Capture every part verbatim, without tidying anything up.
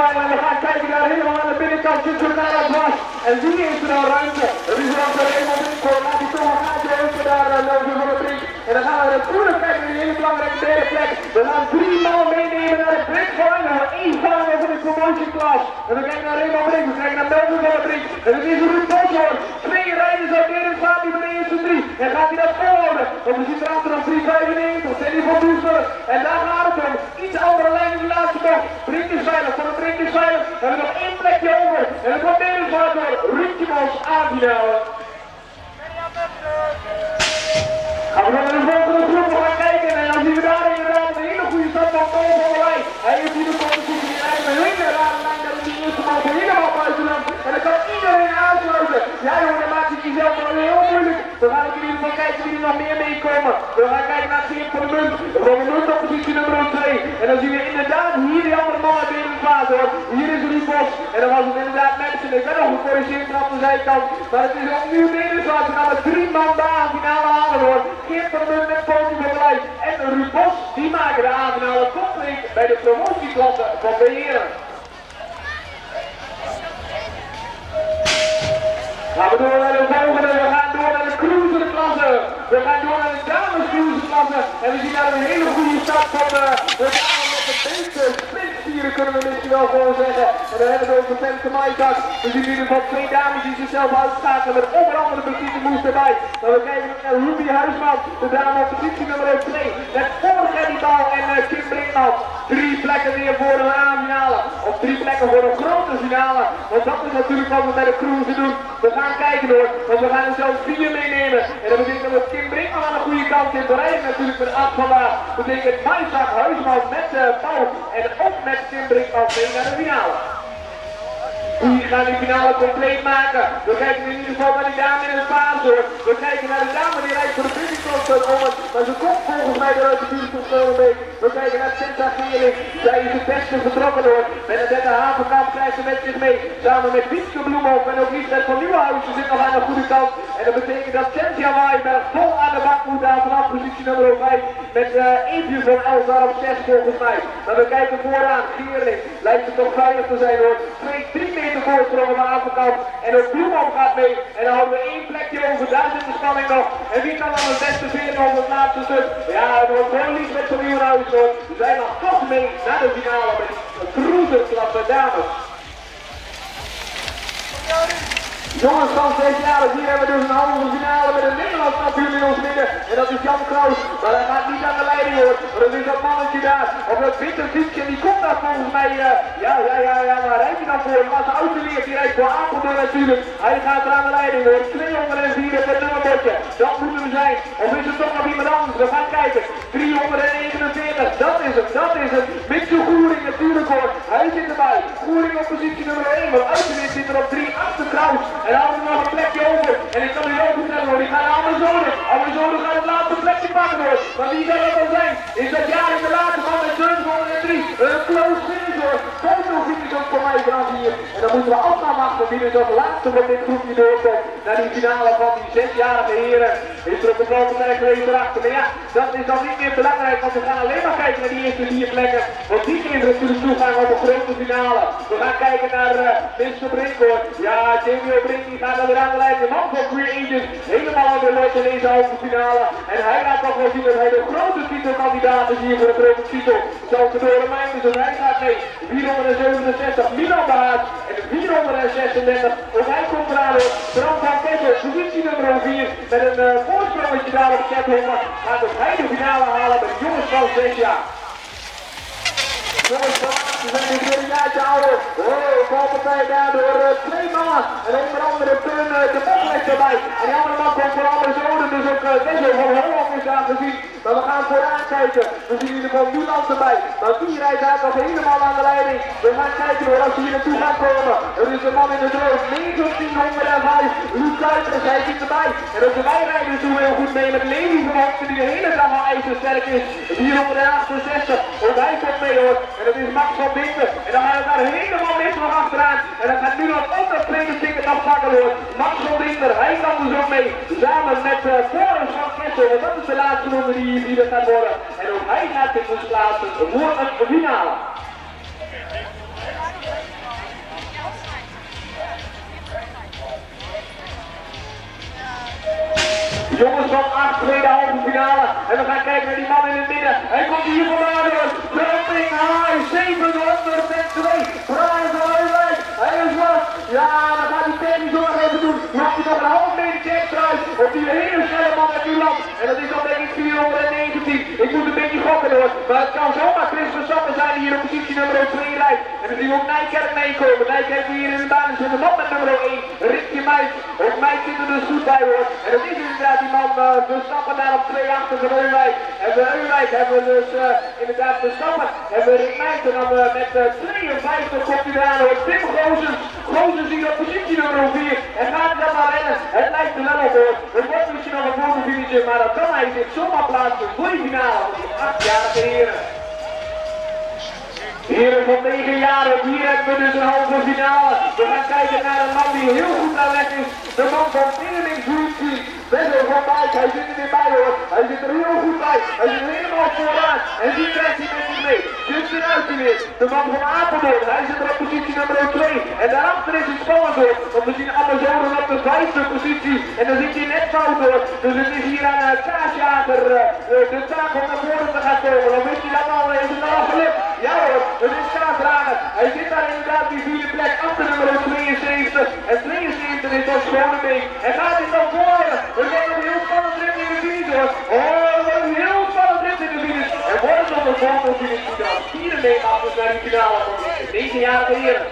final en we gaan kijken naar helemaal aan de binnenkant, zit zo naar dat was. En wie is er nou ruimte? Er is er ook er helemaal binnenkomen, laat die toch een gaatje openen daar uh, Logan van de Brink. En dan gaan we natuurlijk kijken naar die hele belangrijke derde plek. We gaan drie man meenemen naar de Brink Final, één van over de promotion class. En we kijken naar Raymond Brink, we kijken naar Melvin van de Brink. En het is een Ruud Boshoorn, twee rijders uit Nederland gaat hij met de eerste drie. En gaat hij dat volhouden? Want we zien erachter nog drie vijfennegentig, Teddy van Doesburg. En daar gaat het om. Iets andere lijn in de laatste bocht. Brink is veilig, van de Brink is veilig. We hebben nog één plekje over. En het wordt medegevaard door Ruudje Bos aanfinale. Gaan we naar de volgende groep gaan kijken. En dan zien we daar inderdaad een hele goede stap van Paul van der Leij. Hij heeft hier de competitie in eigen een hele rare lijn dat hij de eerste man helemaal buitenland. En dan kan iedereen aansluiten. Ja jongen, dan maakt hij jezelf wel heel moeilijk. We gaan ook in ieder geval kijken wie er nog meer meekomen. We gaan kijken naar Geert van de Munt. Van de Munt op positie nummer twee. En dan zien we inderdaad hier die andere mannen weer in de fase hoor. Hier is Ruud Bos. En dan was het inderdaad Madison. Ik ben nog gecorrigeerd aan de zijkant. Maar het is opnieuw Nederland. We gaan met drie man de A-finale halen hoor. Geert van de Munt met Paul van der Leij. En Ruud Bos, die maken de A-finale compleet bij de promotieklasse van Beheren. Gaan we door naar de volgende, we gaan door naar de cruiserklasse. We gaan door naar de dames cruiserklasse. En we zien daar een hele goede start van de, de dames met de beste sprintspieren kunnen we misschien wel gewoon zeggen. En dan hebben we over Femke Maaitak. We zien in ieder geval twee dames die zichzelf uitschakelen met onder andere Brigitte Moes erbij. Dan we kijken naar Ruby Huisman, de dame op positie nummer twee. Met voor Gerry Bal en uh, Kim Brinkman. Drie plekken weer voor een A-finale. Of drie plekken voor een grote finale. Want dat is natuurlijk wat we bij de cruiser doen. We gaan kijken hoor, want we gaan er zelfs vier meenemen. En dat betekent dat Kim Brinkman aan de goede kant zit. Bereid natuurlijk met Ad vandaag. Dat betekent Maaitak Huisman met uh, Paul en ook met Kim Brinkman mee naar de finale. Die gaan die finale compleet maken. We kijken in ieder geval naar die dame in het paard hoor. We kijken naar de dame die rijdt voor de business om het. Maar ze komt volgens mij eruit de business een beetje. We kijken naar Senta Gering. Zij is het beste vertrokken hoor. Benedetta Havenkamp krijgt ze met zich mee. Samen met Wietske Bloemhoff en ook Liesbeth van Nieuwenhuizen zit nog aan de goede kant. En dat betekent dat Cynthia Waaienberg vol aan de bak moet aan vanaf positie nummer vijf. Met uh, Eefje van Elzar op zes volgens mij. Maar we kijken vooraan. Gering lijkt het toch veilig te zijn hoor. twee, drie meter voorsprong aan de avondkant. En ook Bloemhoff gaat mee. En dan houden we één plekje over. Daar zit de spanning nog. En wie kan dan het beste veren over het laatste stuk? Ja, het wordt gewoon Liesbeth van Nieuwenhuizen hoor. We zijn nog toch mee naar de finale met de cruiserklasse dames. Jongens van zes jaar, hier hebben we dus een halve finale met een Nederlands kampioen in ons midden. En dat is Jan Kraus. Maar hij gaat niet aan de leiding hoor. Maar dat is dat mannetje daar. Op dat witte fietsje. En die komt daar volgens mij. Uh, ja, ja, ja, ja. Waar rijdt hij dan voor? Maar zijn auto leert. Die rijdt voor Apeldoorn natuurlijk. Hij gaat er aan de leiding hoor. tweehonderdvier op het nummerbordje. Dat moeten we zijn. Of is het toch nog iemand anders? We gaan kijken. driehonderdnegenenveertig. Dat is het. Dat is het. Mitchell Goering natuurlijk hoor. Hij zit erbij. Goering op positie nummer één. Want Uitgewind zit er op drie achter Kraus. En dan hebben we nog een plekje over. En ik kan u ook vertellen hoor, die gaan naar Amazone. Amazone gaat het laatste plekje pakken hoor. Maar wie zal dat dan zijn? Is dat jaar in de laatste van met zevenhonderddrie. Een close finish hoor. Foto finish ook voor mij vanaf hier. En dan moeten we allemaal wachten wie dus als laatste van dit groepje doorkomt. Naar die finale van die zesjarige heren. Is er op de grote plek geweest erachter. Maar ja, dat is dan niet meer belangrijk. Want we gaan alleen maar kijken naar die eerste vier plekken. Want die geven natuurlijk toegang op de grote finale. We gaan kijken naar uh, mister Brink hoor. Ja, Jamie O'Brien die gaat er weer aan de lijn. De man van Queer Agents helemaal aan de lot in deze halve finale. En hij laat toch wel zien dat hij de grote titelkandidaat is hier voor de grote titel. Zoals de Doornmijn, dus hij gaat mee. vierhonderdzevenenzestig Milan Bahaat en vierhonderdzesendertig. Ook hij komt eraan hoor. Bram van Kessel, positie nummer vier. Met een uh, voorsprongetje daar op Chathonger. Gaat ook hij de finale halen met de jongens van zes jaar. Jongens van ze zijn dus weer een jaartje ouder. Oh, valpartij daar door uh, twee mannen. En onder andere Teun uh, de Boslecht erbij. En die andere man komt voor alle zonen, dus ook uh, Wessel van Holland is aangezien. Maar we gaan vooraan kijken. We zien in ieder geval Nuland erbij. Maar die rijdt daar nog helemaal aan de leiding. We gaan kijken hoor, als ze hier naartoe gaan komen. Er is een man in de droog, negentienhonderdvijf. Luc Kuipers, hij zit erbij. En ook wij rijden dus heel goed mee met Levi van Hoogte, die de hele dag al ijzersterk is. vierhonderdachtenzestig. Ook hij komt mee hoor. En dat is Max van Binden. En dan gaat het daar helemaal mis nog achteraan. En dan gaat Nuland ook dat tweede ticket afpakken hoor. Max van Binden, hij kan dus ook mee. Samen met uh, Boris van Kessel. Want dat is de laatste ronde die die er gaat worden. En ook hij gaat zich dus plaatsen voor een finale. Jongens van acht, tweede halve finale. En we gaan kijken naar die man in het midden. Hij komt hier vandaan door. Jumping high, zevenhonderdtwee. Brian van Heuwijk. Hij is vast. Ja, dan gaat hij technisch nog even doen. Dan heeft hij nog een half meter check eruit. Op die hele snelle man uit uw land. En dat is dan denk ik vierhonderdnegentien. Ik moet een beetje gokken hoor. Maar het kan zomaar Chris Verstappen zijn die hier op positie nummer twee rijdt. En dan zien we ook Nijkerk meekomen. Nijkerk hier in de baan is de man met nummer één. Rickje Meijs. Ook Meijs zit er dus goed bij hoor. En dat is inderdaad die man uh, Verstappen daar op twee achter van Heuwijk. En bij Heuwijk hebben we dus uh, inderdaad Verstappen. En we Rick Meijs en dan uh, met uh, tweeënvijftig komt hij eraan hoor. Tim Gozens. Gozens hier op positie nummer vier. En gaat hij dat maar rennen? Het lijkt er wel op hoor. Het wordt misschien nog een fotofinitje, maar dat kan hij zich zomaar plaatsen voor die finale van die achtjarige heren. Heren van negen jaar, hier hebben we dus een halve finale. We gaan kijken naar een man die heel goed aan weg is. De man van Teerling-Groentie. Benno van Dijk, hij zit er weer bij hoor. Hij zit er heel goed bij. Hij zit er helemaal vooraan. En die krijgt hij met zich mee. Justin Uiterweer, de man van Apeldoorn. Hij zit er op positie nummer twee. En daarachter is het spannend hoor. Want we zien Amazonen op de vijfde positie. En dan zit hij net fout hoor. Dus het is hier aan uh, Kaasjager uh, de taak om naar voren te gaan komen. Dan wist hij dat al even al gelukt. Ja hoor, het is Kaasjager. Hij zit daar inderdaad die vierde plek achter nummer tweeënzeventig. En tweeënzeventig is dan Schonebeek. En gaat hij dan worden? We zijn een heel spannend rit in de finish hoor. Oh, wat een heel spannend rit in de finish. En wordt het nog een volgende finish die dan vierde meegaat naar die finale van de negenjarige heren.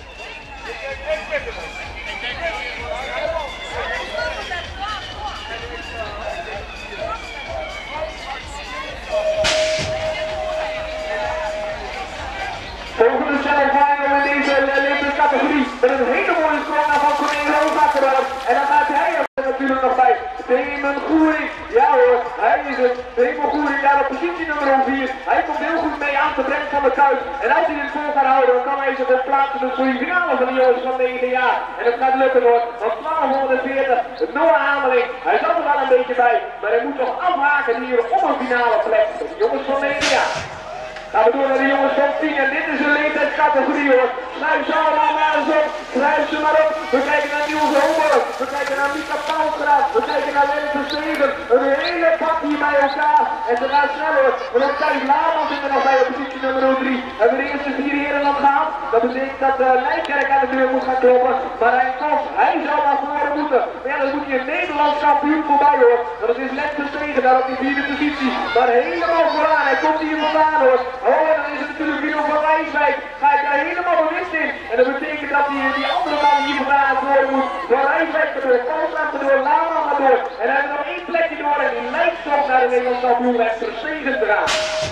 Volgende snelle final in deze Olympische categorie. Met een hele mooie sprong van Corné Roosakker. En dan gaat hij er natuurlijk nog bij. Damon Goering. Ja hoor, hij is het. Damon Goering daar op positie nummer vier. Hij komt heel goed mee aan te brengen van de kuit. En als hij dit vol gaat houden, dan kan hij zich ook plaatsen voor die finale van de jongens van negen jaar. En dat gaat lukken hoor. Want twaalfhonderdveertig, Noah Hameling. Hij zat er wel een beetje bij. Maar hij moet toch afhaken hier op een finale plek. De jongens van negen jaar. Gaan we door naar de jongens van tien en dit is een leeftijdscategorie hoor. Schuif ze allemaal maar eens op, schrijf ze maar op. We kijken naar Niels Homer, we kijken naar Mika Pauwgraaf, we kijken naar Lente Steven. Een hele pak hier bij elkaar. En ze gaan sneller. Maar ook Thijs Laarman zit er nog bij op positie nummer drie. Hebben we de eerste vier heren dan gehad. Dat betekent dat uh, Nijkerk aan de deur moet gaan kloppen. Maar hij komt, hij zou naar voren moeten. Maar ja, dan moet hij een Nederlands kampioen voorbij hoor. Dat is Lente Steven daar op die vierde positie. Maar helemaal vooraan, hij komt hier vandaan hoor. Oh, en dan is het natuurlijk Guido van Rijswijk. Ga ik daar helemaal bewust in. En dat betekent dat die, die andere man hier vandaan naar voren moet. Van Rijswijk erdoor, Koolstraat erdoor, Laarman erdoor. En dan hebben we nog één plekje door en die lijkt toch naar de Nederlandse kampioen met Verstegen te gaan.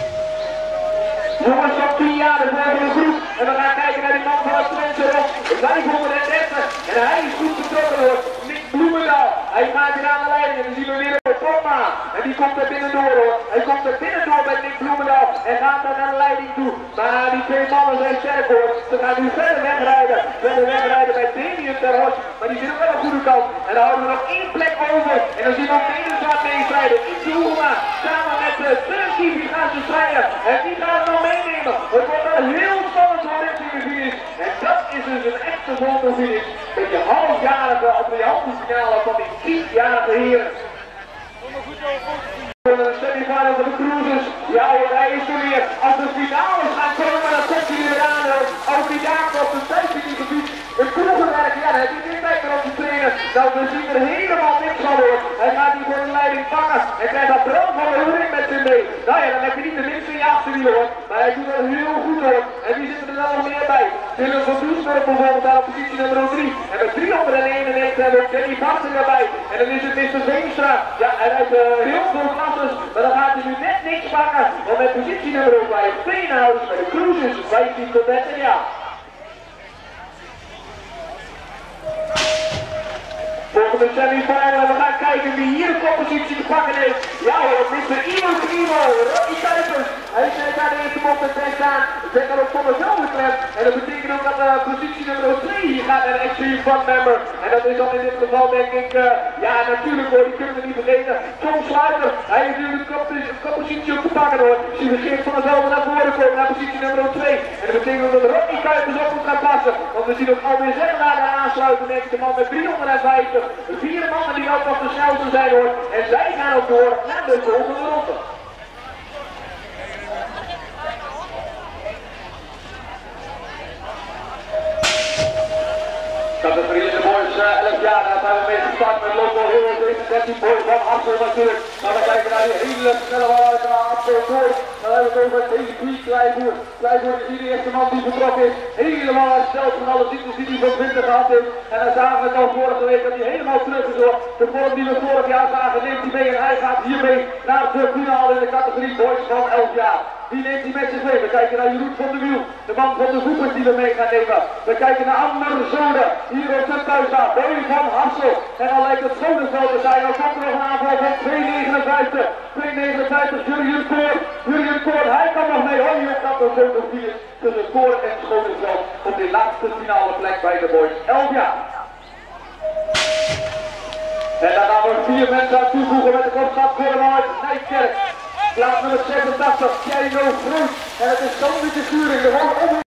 Jongens van tien jaar, de volgende groep. En we gaan kijken naar die man van het Twente Rock. vijfhonderddertig. En hij is goed betrokken hoor. Nick Bloemendaal. Hij gaat weer aan de leiding en dan zien we weer op Popma. En die komt er binnen door hoor. Hij komt er binnen door met Nick Bloemendaal. En gaat dan naar de leiding toe. Maar die twee mannen zijn sterk hoor. Ze gaan nu verder wegrijden. Verder wegrijden bij Damian ter Horst. Maar die zit ook aan de goede kant. En dan houden we nog één plek over. En dan zien we ook Nederland meestrijden. Ietsje Hoema. Samen met de Turkey die gaan ze strijden. En die gaan we nog meenemen. Het wordt wel heel spannend voor richting de finish. En dat is dus een echte volgende finish. Met je halfjarige of de halve finale van die tienjarige heren. De semifinale van de cruises. Ja hoor, hij is er weer. Als de finales gaan komen, dan komt hij weer aan. Ook die dagen op het tijdgebied. Het kroegenwerk, ja, daar heb je geen tijd meer op te trainen. Nou, we zien er helemaal niks van hoor. Hij gaat hier voor de leiding pakken. Hij krijgt dat brand van de hoering met zich mee. Nou ja, dan heb je niet de minste in je achterwiel hoor. Maar hij doet dat heel goed hoor. En wie zit er dan nog meer bij? Willem van Doesburg bijvoorbeeld daar op positie nummer drie. En met driehonderdeenennegentig hebben we Danny Vasten erbij. En dan is het mister Veenstra. Ja, hij rijdt uh, heel veel klasses. Maar dan gaat hij nu net niks pakken. Want met positie nummer vijf, Veenhuis bij de cruises, vijftien tot dertig jaar. Volgende semifinale, we gaan kijken wie hier de koppositie te pakken heeft. Ja hoor, mister Ivo Primo, Rocky Kuipers. Hij zet daar de eerste bocht en trekt aan. Zet er op Thomas Helmut betreft. En dat betekent ook dat uh, positie nummer twee hier gaat naar de Extreme Fun Member. En dat is dan in dit geval denk ik, uh, ja natuurlijk hoor, die kunnen we niet vergeten. Tom Sluiter, hij heeft nu een koppositie op te pakken hoor. Zie we Geert van der Velde naar voren komen naar positie nummer twee. En dat betekent ook dat Rodney Kuipers op moet gaan passen. Want we zien ook alweer Zegelaar daar aansluiten, denk ik, de man met driehonderdvijftig. De vier mannen die ook nog de snelste zijn hoor. En zij gaan ook door naar de volgende ronde. Categorie de boys, uh, elf jaar, daar zijn we mee gestart met Local Heroes, deze dertien boys van Hassel natuurlijk. Maar we kijken naar die hele snelle waaruit naar Hassel door. Dan hebben we het over deze Piet Kleiboer. Kleiboer is hier de eerste man die vertrokken is. Helemaal hersteld van alle ziektes die hij van winter gehad heeft. En dan zagen we het al vorige week dat hij helemaal terug is hoor. De vorm die we vorig jaar zagen neemt hij mee en hij gaat hiermee naar de finale in de categorie boys van elf jaar. Die neemt hij met zich mee. We kijken naar Jeroen van der Wiel, de man van de voeters die we mee gaan nemen. We kijken naar Ander Zode, hier op zijn thuis staat, Boy van Hassel. En dan lijkt het Schoneveld te zijn. Dan komt er nog een aanval van twee negenenvijftig. twee negenenvijftig, Jurjen Koor. Jurjen Koor, hij kan nog mee. Hoi, hier gaat er zo nog vier tussen Koor en Schoneveld op die laatste finale plek bij de boys. elf jaar. En daar gaan we vier mensen aan toevoegen met de kopstap Kornhout, Nijkerk. Plaats nummer zevenentachtig, Tjeno Groen. En het is zo'n beetje sturing.